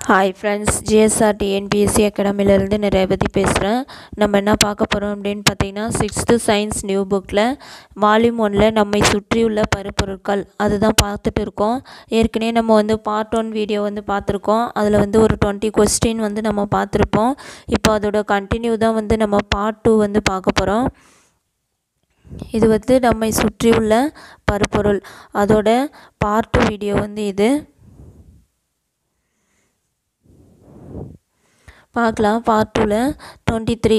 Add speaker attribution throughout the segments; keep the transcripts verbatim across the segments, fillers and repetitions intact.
Speaker 1: Hi friends, GSR TNPSC அகாடமிலேருந்து நிறையபதி பேசுகிறேன். நம்ம என்ன பார்க்க போகிறோம் அப்படின்னு பார்த்தீங்கன்னா, சிக்ஸ்த்து சயின்ஸ் நியூ புக்கில் வால்யூம் ஒன்னில் நம்மை சுற்றியுள்ள பருப்பொருட்கள் அதுதான் பார்த்துட்டு இருக்கோம். ஏற்கனவே நம்ம வந்து பார்ட் ஒன் வீடியோ வந்து பார்த்துருக்கோம். அதில் வந்து ஒரு டுவெண்ட்டி கொஸ்டின் வந்து நம்ம பார்த்துருப்போம். இப்போ அதோட கண்டினியூ தான் வந்து நம்ம பார்ட் டூ வந்து பார்க்க போகிறோம். இது வந்து நம்மை சுற்றியுள்ள பருப்பொருள் அதோட பார்ட் டூ வீடியோ வந்து இது பார்க்கலாம். பார்ட் டூவில் டுவெண்ட்டி த்ரீ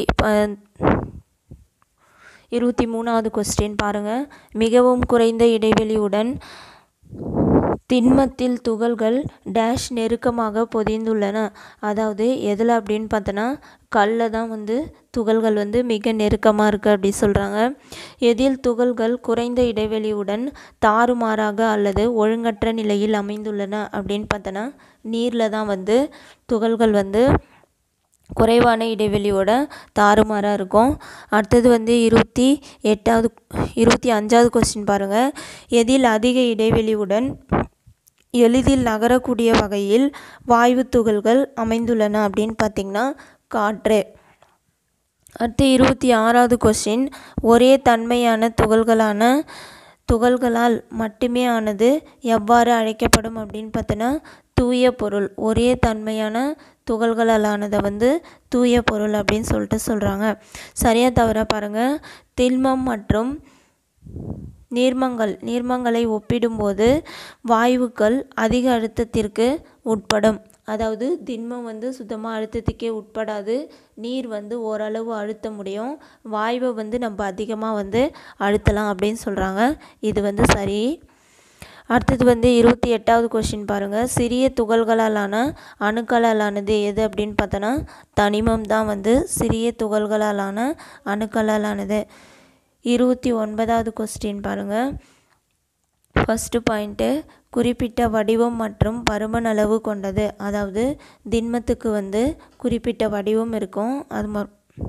Speaker 1: இருபத்தி மூணாவது கொஸ்டின் பாருங்கள். மிகவும் குறைந்த இடைவெளியுடன் திண்மத்தில் துகள்கள் டேஷ் நெருக்கமாக பொதிந்துள்ளன. அதாவது எதில் அப்படின்னு பார்த்தோன்னா, கல்லில் தான் வந்து துகள்கள் வந்து மிக நெருக்கமாக இருக்குது அப்படி சொல்கிறாங்க. எதில் துகள்கள் குறைந்த இடைவெளியுடன் தாறுமாறாக அல்லது ஒழுங்கற்ற நிலையில் அமைந்துள்ளன அப்படின்னு பார்த்தோன்னா, நீரில் தான் வந்து துகள்கள் வந்து குறைவான இடைவெளியோட தாறுமாறாக இருக்கும். அடுத்தது வந்து இருபத்தி எட்டாவது இருபத்தி அஞ்சாவது கொஸ்டின் பாருங்கள். எதில் அதிக இடைவெளியுடன் எளிதில் நகரக்கூடிய வகையில் வாயு துகள்கள் அமைந்துள்ளன அப்படின்னு பார்த்திங்கன்னா, காற்று. அடுத்து இருபத்தி ஆறாவது கொஸ்டின், ஒரே தன்மையான துகள்களான துகள்களால் மட்டுமே ஆனது எவ்வாறு அழைக்கப்படும் அப்படின்னு பார்த்தோன்னா, தூய பொருள். ஒரே தன்மையான துகள்களால் ஆனதை வந்து தூய பொருள் அப்படின்னு சொல்லிட்டு சொல்கிறாங்க. சரியாக தவிர பாருங்கள். திண்மம் மற்றும் நீர்மங்கள் நீர்மங்களை ஒப்பிடும்போது வாயுக்கள் அதிக அழுத்தத்திற்கு உட்படும். அதாவது திண்மம் வந்து சுத்தமாக அழுத்தத்துக்கே உட்படாது. நீர் வந்து ஓரளவு அழுத்த முடியும். வாயுவை வந்து நம்ம அதிகமாக வந்து அழுத்தலாம் அப்படின்னு சொல்கிறாங்க. இது வந்து சரி. அடுத்தது வந்து இருபத்தி எட்டாவது கொஸ்டின் பாருங்கள். சிறிய துகள்களாலான அணுக்களாலானது எது அப்படின்னு பார்த்தோன்னா, தனிமம் தான் வந்து சிறிய துகள்களாலான அணுக்களாலானது. இருபத்தி ஒன்பதாவது கொஸ்டின் பாருங்கள். ஃபஸ்ட்டு பாயிண்ட்டு, குறிப்பிட்ட வடிவம் மற்றும் பருமனளவு கொண்டது. அதாவது திண்மத்துக்கு வந்து குறிப்பிட்ட வடிவம் இருக்கும். அது ம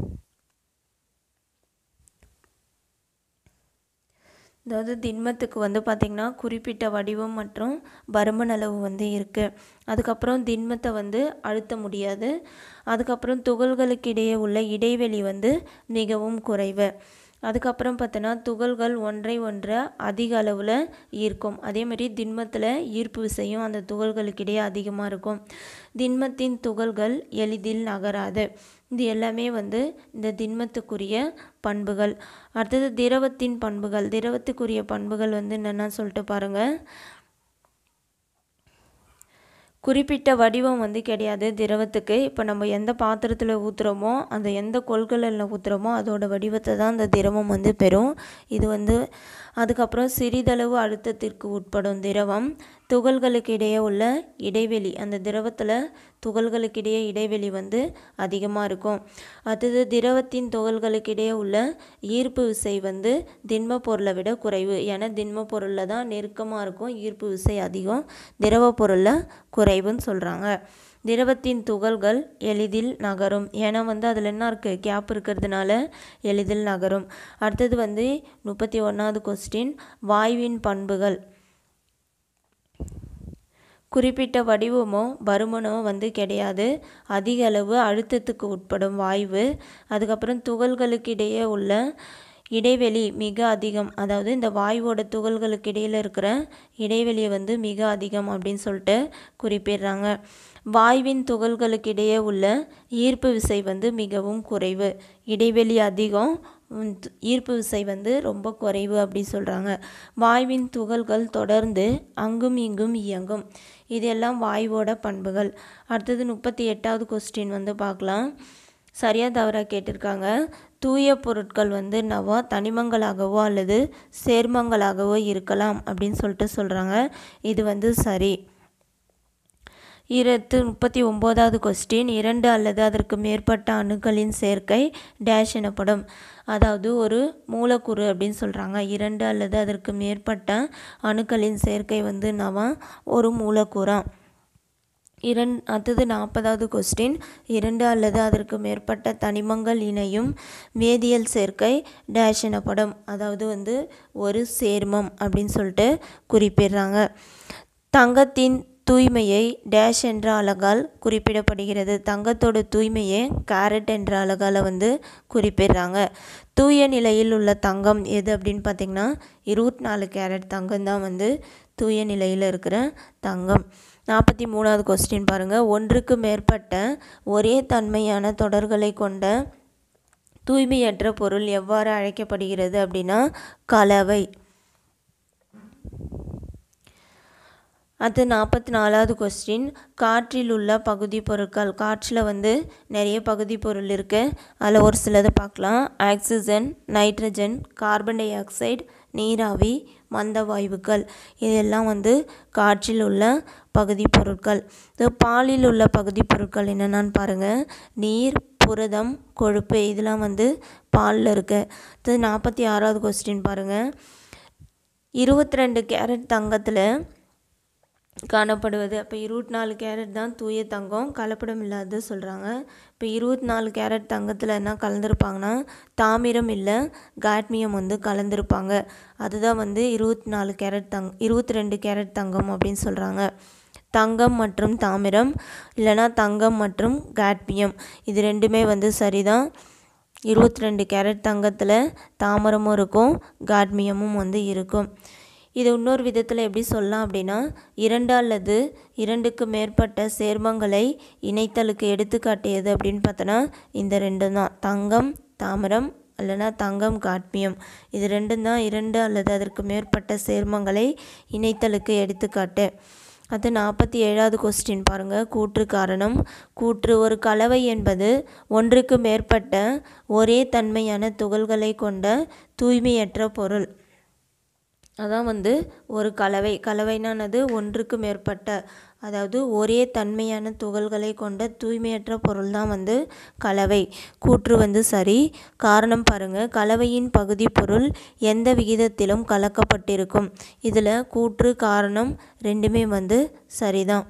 Speaker 1: அதாவது திண்மத்துக்கு வந்து பார்த்திங்கன்னா குறிப்பிட்ட வடிவம் மற்றும் பருமனளவு வந்து இருக்குது. அதுக்கப்புறம் திண்மத்தை வந்து அழுத்த முடியாது. அதுக்கப்புறம் துகள்களுக்கு இடையே உள்ள இடைவெளி வந்து மிகவும் குறைவு. அதுக்கப்புறம் பார்த்தோன்னா, துகள்கள் ஒன்றை ஒன்றை அதிக அளவில் ஈர்க்கும். அதேமாதிரி திண்மத்தில் ஈர்ப்பு விசையும் அந்த துகள்களுக்கு இடையே அதிகமாக இருக்கும். திண்மத்தின் துகள்கள் எளிதில் நகராது. இது எல்லாமே வந்து இந்த திண்மத்துக்குரிய பண்புகள். அடுத்தது திரவத்தின் பண்புகள். திரவத்துக்குரிய பண்புகள் வந்து என்னென்னா சொல்லிட்டு பாருங்கள். குறிப்பிட்ட வடிவம் வந்து கிடையாது திரவத்துக்கு. இப்போ நம்ம எந்த பாத்திரத்தில் ஊற்றுறோமோ, அந்த எந்த கொள்கலனில் ஊற்றுறோமோ அதோட வடிவத்தை தான் அந்த திரவம் வந்து பெறும். இது வந்து அதுக்கப்புறம் சிறிதளவு அழுத்தத்திற்கு உட்படும் திரவம். துகள்களுக்கு இடையே உள்ள இடைவெளி, அந்த திரவத்தில் துகள்களுக்கு இடையே இடைவெளி வந்து அதிகமாக இருக்கும். அடுத்தது திரவத்தின் துகள்களுக்கு இடையே உள்ள ஈர்ப்பு விசை வந்து திண்ம பொருளை விட குறைவு. ஏன்னா திண்ம பொருளில் தான் நெருக்கமாக இருக்கும், ஈர்ப்பு விசை அதிகம். திரவ பொருளில் குறைவுன்னு சொல்கிறாங்க. திரவத்தின் துகள்கள் எளிதில் நகரும். ஏன்னா வந்து அதில் என்ன இருக்குது, கேப் இருக்கிறதுனால எளிதில் நகரும். அடுத்தது வந்து முப்பத்தி ஒன்றாவது கொஸ்டின், வாயுவின் பண்புகள். குறிப்பிட்ட வடிவமோ பருமனோ வந்து கிடையாது. அதிக அளவு அழுத்தத்துக்கு உட்படும் வாயு. அதுக்கப்புறம் துகள்களுக்கு இடையே உள்ள இடைவெளி மிக அதிகம். அதாவது இந்த வாயுவோட துகள்களுக்கு இடையில் இருக்கிற இடைவெளியை வந்து மிக அதிகம் அப்படின்னு சொல்லிட்டு குறிப்பிடுறாங்க. வாயுவின் துகள்களுக்கு இடையே உள்ள ஈர்ப்பு விசை வந்து மிகவும் குறைவு. இடைவெளி அதிகம், ஈர்ப்பு விசை வந்து ரொம்ப குறைவு அப்படி சொல்கிறாங்க. வாயுவின் துகள்கள் தொடர்ந்து அங்கும் இங்கும் இயங்கும். இதெல்லாம் வாயுவோட பண்புகள். அடுத்தது முப்பத்தி எட்டாவது கொஸ்டின் வந்து பார்க்கலாம். சரியாக தவறாக கேட்டிருக்காங்க. தூய பொருட்கள் வந்து நவா தனிமங்களாகவோ அல்லது சேர்மங்களாகவோ இருக்கலாம் அப்படின்னு சொல்லிட்டு சொல்கிறாங்க. இது வந்து சரி. இருபத்து முப்பத்தி ஒம்போதாவது கொஸ்டின், இரண்டு அல்லது அதற்கு மேற்பட்ட அணுக்களின் சேர்க்கை டேஷ் எனப்படும். அதாவது ஒரு மூலக்கூறு அப்படின்னு சொல்கிறாங்க. இரண்டு அல்லது அதற்கு மேற்பட்ட அணுக்களின் சேர்க்கை வந்து நவா ஒரு மூலக்கூறா. இரண் அடுத்தது நாற்பதாவது கொஸ்டின், இரண்டு அல்லது அதற்கு மேற்பட்ட தனிமங்கள் இணையும் வேதியியல் சேர்க்கை டேஷ் எனப்படும். அதாவது வந்து ஒரு சேர்மம் அப்படின்னு சொல்லிட்டு குறிப்பிடுறாங்க. தங்கத்தின் தூய்மையை டேஷ் என்ற அலகால் குறிப்பிடப்படுகிறது. தங்கத்தோட தூய்மையை கேரட் என்ற அலகால் வந்து குறிப்பிடுறாங்க. தூய நிலையில் உள்ள தங்கம் எது அப்படின்னு பார்த்திங்கன்னா இருபத்தி நாலு கேரட் தங்கம் தான் வந்து தூய நிலையில் இருக்கிற தங்கம். நாற்பத்தி மூணாவது கொஸ்டின் பாருங்கள். ஒன்றுக்கு மேற்பட்ட ஒரே தன்மையான தொடர்களை கொண்ட தூய்மையற்ற பொருள் எவ்வாறு அழைக்கப்படுகிறது அப்படின்னா கலவை. அது நாற்பத்தி நாலாவது கொஸ்டின். காற்றில் உள்ள பகுதி பொருட்கள். காற்றில் வந்து நிறைய பகுதி பொருள் இருக்குது. அதில் ஒரு சிலதை பார்க்கலாம். Oxygen, nitrogen, carbon dioxide, நீராவி, மந்த வாயுக்கள், இதெல்லாம் வந்து காற்றில் உள்ள பகுதி பொருட்கள். பாலில் உள்ள பகுதி பொருட்கள் என்னென்னு பாருங்கள். நீர், புரதம், கொழுப்பு, இதெல்லாம் வந்து பாலில் இருக்குது. இது நாற்பத்தி ஆறாவது கொஸ்டின் பாருங்கள். இருபத்தி ரெண்டு கேரட் தங்கத்தில் காணப்படுவது. அப்போ இருபத்தி நாலு கேரட் தான் தூய தங்கம், கலப்படம் இல்லாதது சொல்கிறாங்க. இப்போ இருபத்தி நாலு கேரட் தங்கத்தில் என்ன கலந்துருப்பாங்கன்னா தாமிரம் இல்லை காட்மியம் வந்து கலந்துருப்பாங்க. அதுதான் வந்து இருபத்தி நாலு கேரட் தங் இருபத்தி ரெண்டு கேரட் தங்கம் அப்படின்னு சொல்கிறாங்க. தங்கம் மற்றும் தாமிரம் இல்லைனா தங்கம் மற்றும் காட்மியம் இது ரெண்டுமே வந்து சரிதான். இருபத்தி ரெண்டு கேரட் தங்கத்தில் தாமிரமும் இருக்கும், காட்மியமும் வந்து இருக்கும். இது இன்னொரு விதத்தில் எப்படி சொல்லலாம் அப்படின்னா இரண்டு அல்லது இரண்டுக்கு மேற்பட்ட சேர்மங்களை இணைத்தலுக்கு எடுத்துக்காட்டியது அப்படின்னு பார்த்தோன்னா இந்த ரெண்டு தான். தங்கம், தாமிரம் இல்லைனா தங்கம், காட்மியம் இது ரெண்டும் தான் இரண்டு அல்லது அதற்கு மேற்பட்ட சேர்மங்களை இணைத்தலுக்கு எடுத்துக்காட்டு. அது நாற்பத்தி ஏழாவது கொஸ்டின் பாருங்கள். கூற்று காரணம். கூற்று ஒரு கலவை என்பது ஒன்றுக்கு மேற்பட்ட ஒரே தன்மையான துகள்களை கொண்ட தூய்மையற்ற பொருள். அதான் வந்து ஒரு கலவை. கலவைனானது ஒன்றுக்கு மேற்பட்ட, அதாவது ஒரே தன்மையான துகள்களை கொண்ட தூய்மையற்ற பொருள் தான் வந்து கலவை. கூற்று வந்து சரி. காரணம் பாருங்கள். கலவையின் பகுதி பொருள் எந்த விகிதத்திலும் கலக்கப்பட்டிருக்கும். இதில் கூற்று காரணம் ரெண்டுமே வந்து சரிதான்.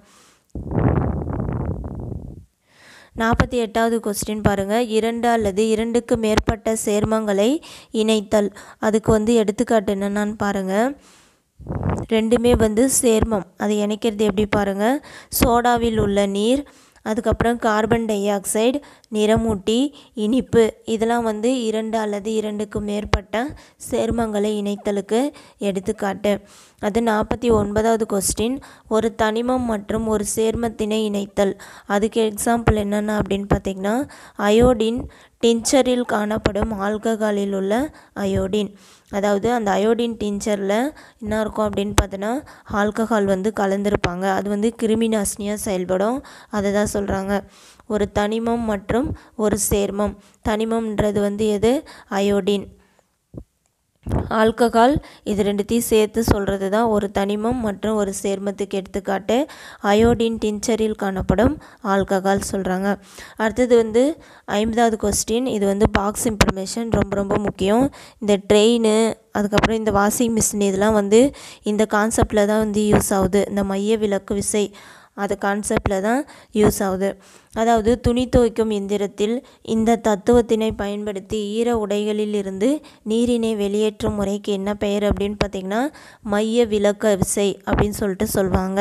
Speaker 1: நாற்பத்தி எட்டாவது கொஸ்டின் பாருங்கள். இரண்டு அல்லது இரண்டுக்கு மேற்பட்ட சேர்மங்களை இணைத்தல். அதுக்கு வந்து எடுத்துக்காட்டு என்னென்னு பாருங்கள். ரெண்டுமே வந்து சேர்மம், அதை இணைக்கிறது எப்படி பாருங்கள். சோடாவில் உள்ள நீர், அதுக்கப்புறம் கார்பன் டை ஆக்சைடு, நிறமூட்டி, இனிப்பு, இதெல்லாம் வந்து இரண்டு அல்லது இரண்டுக்கு மேற்பட்ட சேர்மங்களை இணைத்தலுக்கு எடுத்துக்காட்டு. அது நாற்பத்தி ஒன்பதாவது கொஸ்டின். ஒரு தனிமம் மற்றும் ஒரு சேர்மத்தினை இணைத்தல். அதுக்கு எக்ஸாம்பிள் என்னென்ன அப்படின்னு பார்த்திங்கன்னா அயோடின் டின்ச்சரில் காணப்படும் ஆல்கஹாலில் உள்ள அயோடின். அதாவது அந்த அயோடின் டின்ச்சரில் என்ன இருக்கும் அப்படின்னு பார்த்தோன்னா ஆல்கஹால் வந்து கலந்துருப்பாங்க. அது வந்து கிருமி நாசினியாக செயல்படும். அதை தான் சொல்கிறாங்க. ஒரு தனிமம் மற்றும் ஒரு சேர்மம். தனிமம்ன்றது வந்து எது? அயோடின். ஆல்கஹால், இது ரெண்டுத்தையும் சேர்த்து சொல்கிறது தான் ஒரு தனிமம் மற்றும் ஒரு சேர்மத்துக்கு எடுத்துக்காட்டு. அயோடின் டின்ச்சரில் காணப்படும் ஆல்கஹால் சொல்கிறாங்க. அடுத்தது வந்து ஐம்பதாவது கொஸ்டின். இது வந்து பாக்ஸ் இன்ஃபர்மேஷன், ரொம்ப ரொம்ப முக்கியம். இந்த ட்ரெயின், அதுக்கப்புறம் இந்த வாஷிங் மிஷின், இதெல்லாம் வந்து இந்த கான்செப்டில் தான் வந்து யூஸ் ஆகுது. இந்த மைய விலக்கு விசை அது கான்செப்டில் தான் யூஸ் ஆகுது. அதாவது துணி துவைக்கும் எந்திரத்தில் இந்த தத்துவத்தினை பயன்படுத்தி ஈர உடைகளில் இருந்து நீரினை வெளியேற்றும் முறைக்கு என்ன பெயர் அப்படின்னு பார்த்திங்கன்னா மைய விலக்கு விசை அப்படின்னு சொல்லிட்டு சொல்லுவாங்க.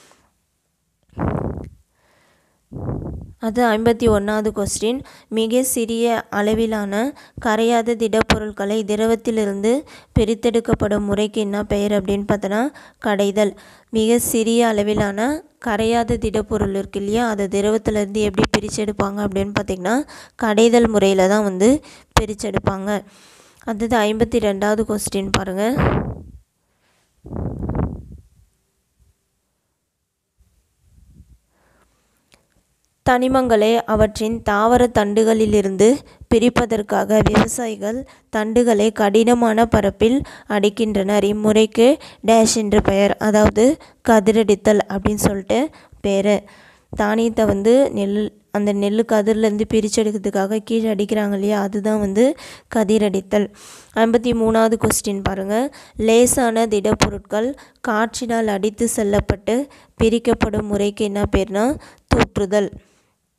Speaker 1: அது ஐம்பத்தி ஒன்றாவது கொஸ்டின். மிக சிறிய அளவிலான கரையாத திடப்பொருட்களை திரவத்திலிருந்து பிரித்தெடுக்கப்படும் முறைக்கு என்ன பெயர் அப்படின்னு பார்த்தோன்னா கடைதல். மிக சிறிய அளவிலான கரையாத திடப்பொருள் இருக்கு இல்லையா, அதை திரவத்திலேருந்து எப்படி பிரிச்செடுப்பாங்க அப்படின்னு பார்த்திங்கன்னா கடைதல் முறையில் தான் வந்து பிரிச்செடுப்பாங்க. அடுத்தது ஐம்பத்தி ரெண்டாவது கொஸ்டின் பாருங்கள். தனிமங்களை அவற்றின் தாவர தண்டுகளிலிருந்து பிரிப்பதற்காக விவசாயிகள் தண்டுகளை கடினமான பரப்பில் அடிக்கின்றனர். இம்முறைக்கு டேஷ் என்று பெயர், அதாவது கதிரடித்தல் அப்படின்னு சொல்லிட்டு பேர். தானியத்தை வந்து நெல் அந்த நெல் கதிர்லேருந்து பிரிச்செடுக்கிறதுக்காக கீழே அடிக்கிறாங்க இல்லையா, அதுதான் வந்து கதிரடித்தல். ஐம்பத்தி மூணாவது கொஸ்டின் பாருங்கள். லேசான திடப்பொருட்கள் காற்றினால் அடித்து செல்லப்பட்டு பிரிக்கப்படும் முறைக்கு என்ன பேர்னா தூற்றுதல்.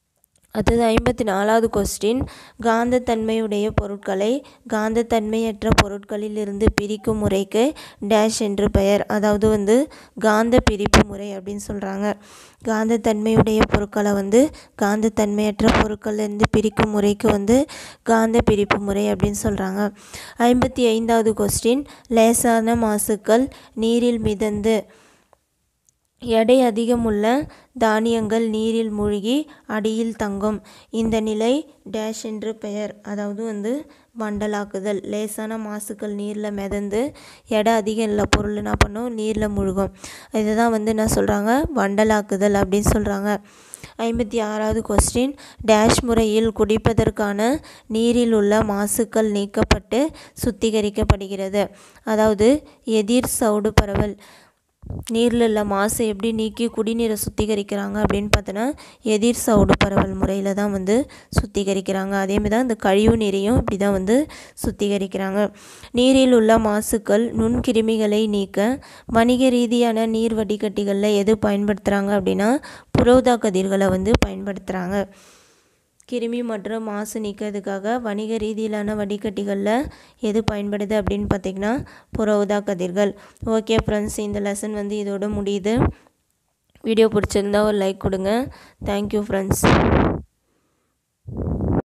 Speaker 1: அடுத்தது ஐம்பத்தி நாலாவது கொஸ்டின், காந்தத்தன்மையுடைய பொருட்களை காந்தத்தன்மையற்ற பொருட்களிலிருந்து பிரிக்கும் முறைக்கு டேஷ் என்று பெயர். அதாவது வந்து காந்த பிரிப்பு முறை அப்படின்னு சொல்கிறாங்க. காந்தத்தன்மையுடைய பொருட்களை வந்து காந்தத்தன்மையற்ற பொருட்கள்லேருந்து பிரிக்கும் முறைக்கு வந்து காந்த பிரிப்பு முறை அப்படின்னு சொல்கிறாங்க. ஐம்பத்தி ஐந்தாவது கொஸ்டின், லேசான மாசுக்கள் நீரில் மிதந்து எடை அதிகமுள்ள தானியங்கள் நீரில் மூழ்கி அடியில் தங்கும். இந்த நிலை டேஷ் என்று பெயர். அதாவது வந்து வண்டலாக்குதல். லேசான மாசுக்கள் நீரில் மிதந்து எடை அதிகம் இல்லை பொருள் என்ன பண்ணும், நீரில் மூழ்கும். இதுதான் வந்து என்ன சொல்கிறாங்க, வண்டலாக்குதல் அப்படின்னு சொல்கிறாங்க. ஐம்பத்தி ஆறாவது கொஸ்டின், டேஷ் முறையில் குடிப்பதற்கான நீரில் உள்ள மாசுக்கள் நீக்கப்பட்டு சுத்திகரிக்கப்படுகிறது. அதாவது எதிர் சவுடு பரவல். நீரில் உள்ள மாசை எப்படி நீக்கி குடிநீரை சுத்திகரிக்கிறாங்க அப்படின்னு பார்த்தோன்னா எதிர் சவுடு பரவல் முறையில் தான் வந்து சுத்திகரிக்கிறாங்க. அதேமாதிரி தான் இந்த கழிவு நீரையும் இப்படி தான் வந்து சுத்திகரிக்கிறாங்க. நீரில் உள்ள மாசுக்கள் நுண்கிருமிகளை நீக்க வணிக ரீதியான நீர் வடிகட்டிகளில் எது பயன்படுத்துகிறாங்க அப்படின்னா புறஊதா கதிர்களை வந்து பயன்படுத்துகிறாங்க. கிருமி மற்றும் மாசு நீக்கிறதுக்காக வணிக ரீதியிலான வடிகட்டிகளில் எது பயன்படுது அப்படின்னு பார்த்திங்கன்னா புறஊதா கதிர்கள். ஓகே ஃப்ரெண்ட்ஸ், இந்த லெசன் வந்து இதோட முடியுது. வீடியோ பிடிச்சிருந்தா ஒரு லைக் கொடுங்க. Thank you friends.